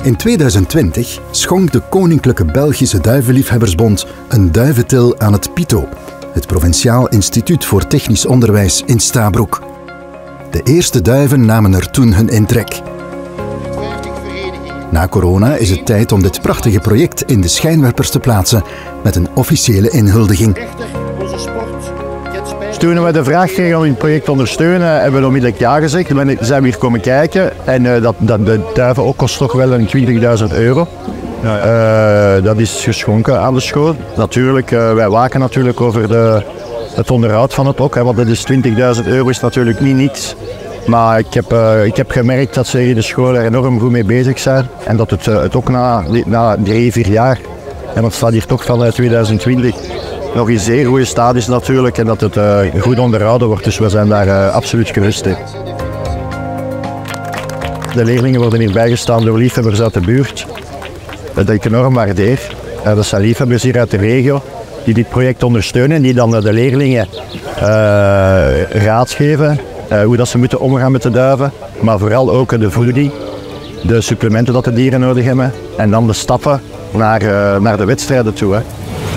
In 2020 schonk de Koninklijke Belgische Duivenliefhebbersbond een duiventil aan het PITO, het Provinciaal Instituut voor Technisch Onderwijs in Stabroek. De eerste duiven namen er toen hun intrek. Na corona is het tijd om dit prachtige project in de schijnwerpers te plaatsen met een officiële inhuldiging. Toen we de vraag kregen om het project te ondersteunen, hebben we onmiddellijk ja gezegd. Dan zijn we hier komen kijken en de duiven ook kost toch wel een 20.000 euro. Dat is geschonken aan de school. Natuurlijk, wij waken natuurlijk over het onderhoud van het ook, hè, want dat is 20.000 euro is natuurlijk niet niets. Maar ik heb gemerkt dat ze in de school er enorm goed mee bezig zijn en dat het ook na 3-4 jaar, en want het staat hier toch van 2020, nog in zeer goede staat is natuurlijk en dat het goed onderhouden wordt, dus we zijn daar absoluut gerust in. De leerlingen worden hier bijgestaan door liefhebbers uit de buurt, dat ik enorm waardeer. Dat zijn liefhebbers hier uit de regio die dit project ondersteunen en die dan de leerlingen raad geven hoe dat ze moeten omgaan met de duiven, maar vooral ook de voeding, de supplementen dat de dieren nodig hebben en dan de stappen naar de wedstrijden toe. Hè.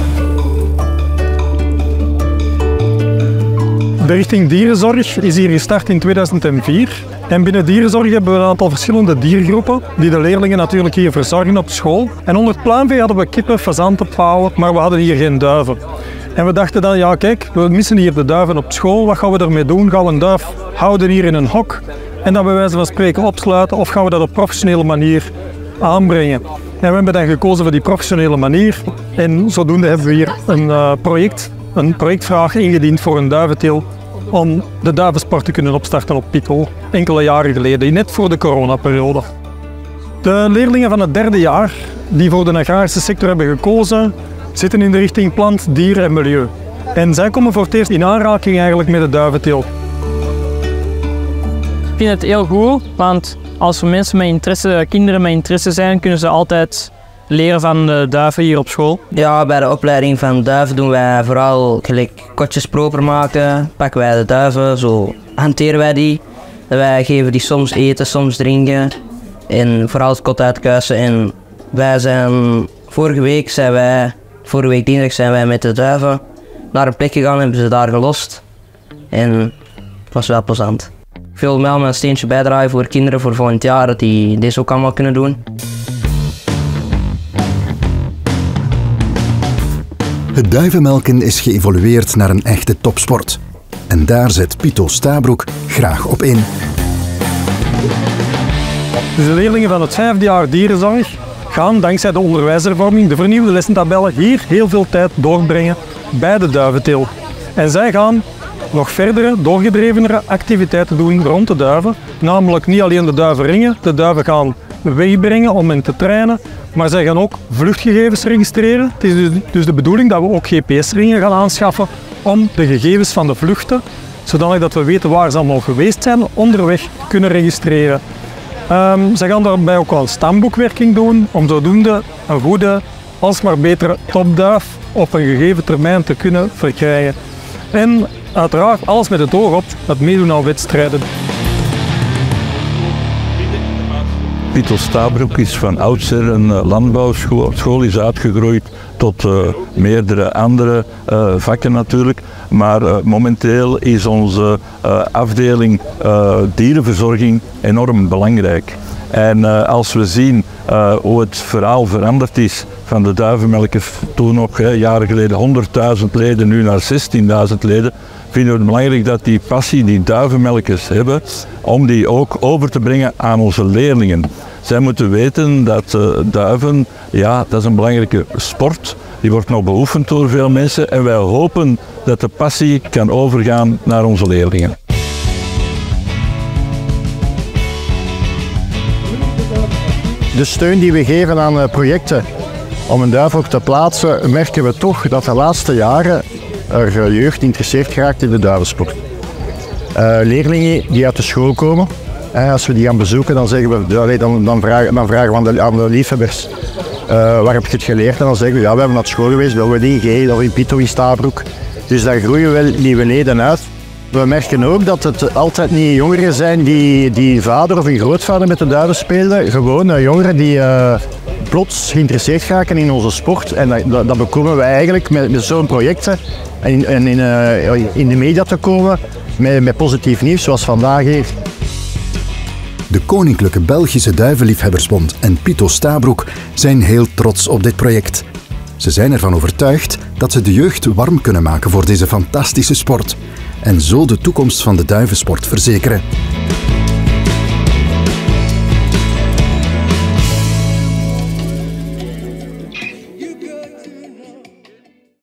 De richting dierenzorg is hier gestart in 2004 en binnen dierenzorg hebben we een aantal verschillende diergroepen die de leerlingen natuurlijk hier verzorgen op school. En onder het pluimvee hadden we kippen, fazanten, pauwen, maar we hadden hier geen duiven. En we dachten dan, ja kijk, we missen hier de duiven op school, wat gaan we ermee doen? Gaan we een duif houden hier in een hok en dan bij wijze van spreken opsluiten of gaan we dat op professionele manier aanbrengen? En we hebben dan gekozen voor die professionele manier en zodoende hebben we hier een projectvraag ingediend voor een duiventil om de duivensport te kunnen opstarten op PITO, enkele jaren geleden, net voor de coronaperiode. De leerlingen van het 3e jaar die voor de agrarische sector hebben gekozen, zitten in de richting plant, dier en milieu. En zij komen voor het eerst in aanraking eigenlijk met de duiventil. Ik vind het heel goed, want als er mensen met interesse, kinderen met interesse zijn, kunnen ze altijd leren van de duiven hier op school. Ja, bij de opleiding van duiven doen wij vooral gelijk kotjes proper maken, pakken wij de duiven, zo hanteren wij die. Wij geven die soms eten, soms drinken en vooral het kot uitkuisen. En wij zijn vorige week dinsdag zijn wij met de duiven naar een plek gegaan en hebben ze daar gelost. En het was wel plezant. Ik wil wel mijn steentje bijdragen voor kinderen voor volgend jaar, dat die deze ook allemaal kunnen doen. Het duivenmelken is geëvolueerd naar een echte topsport. En daar zet PITO Stabroek graag op in. Dus de leerlingen van het 5e jaar dierenzorg gaan dankzij de onderwijshervorming, de vernieuwde lessentabellen, hier heel veel tijd doorbrengen bij de duiventil. En zij gaan nog verdere, doorgedrevenere activiteiten doen rond de duiven. Namelijk niet alleen de duiven ringen, de duiven gaan wegbrengen om hen te trainen, maar zij gaan ook vluchtgegevens registreren. Het is dus de bedoeling dat we ook GPS-ringen gaan aanschaffen om de gegevens van de vluchten, zodanig dat we weten waar ze allemaal geweest zijn, onderweg te kunnen registreren. Zij gaan daarbij ook wel stamboekwerking doen, om zodoende een goede, alsmaar betere topduif op een gegeven termijn te kunnen verkrijgen. En uiteraard alles met het oog op het meedoen aan wedstrijden. PITO Stabroek is van oudsher een landbouwschool. De school is uitgegroeid tot meerdere andere vakken natuurlijk. Maar momenteel is onze afdeling dierenverzorging enorm belangrijk. En als we zien hoe het verhaal veranderd is van de duivenmelkers toen nog, jaren geleden 100.000 leden, nu naar 16.000 leden, vinden we het belangrijk dat die passie die duivenmelkers hebben, om die ook over te brengen aan onze leerlingen. Zij moeten weten dat duiven, ja, dat is een belangrijke sport. Die wordt nog beoefend door veel mensen en wij hopen dat de passie kan overgaan naar onze leerlingen. De steun die we geven aan projecten om een duif ook te plaatsen, merken we toch dat de laatste jaren er jeugd geïnteresseerd geraakt in de duivensport. Leerlingen die uit de school komen, als we die gaan bezoeken, dan zeggen we, dan vragen we aan de liefhebbers, waar heb je het geleerd? En dan zeggen we, ja, we hebben naar school geweest, wel in Geel of in PITO in Stabroek. Dus daar groeien wel nieuwe leden uit. We merken ook dat het altijd niet jongeren zijn die vader of een grootvader met de duiven speelden. Gewoon jongeren die plots geïnteresseerd raken in onze sport. En dat bekomen we eigenlijk met zo'n projecten en in de media te komen met positief nieuws zoals vandaag hier. De Koninklijke Belgische Duivenliefhebbersbond en Pito Stabroek zijn heel trots op dit project. Ze zijn ervan overtuigd dat ze de jeugd warm kunnen maken voor deze fantastische sport en zo de toekomst van de duivensport verzekeren.